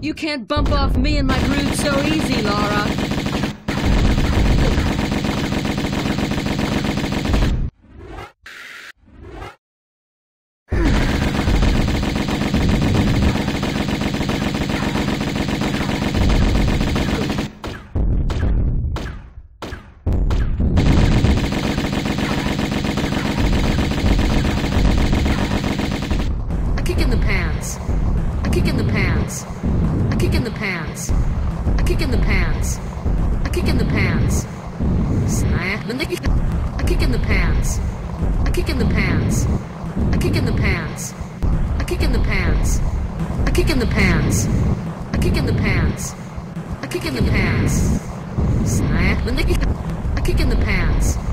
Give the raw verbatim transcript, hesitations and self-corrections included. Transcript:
You can't bump off me and my brood so easy, Laura. A kick in the pants. A kick in the pants. A kick in the pants. A kick in the pants. A kick in the pants. Snap. A kick in the pants. A kick in the pants. A kick in the pants. A kick in the pants. A kick in the pants. A kick in the pants. A kick in the pants. Snap. A kick in the pants.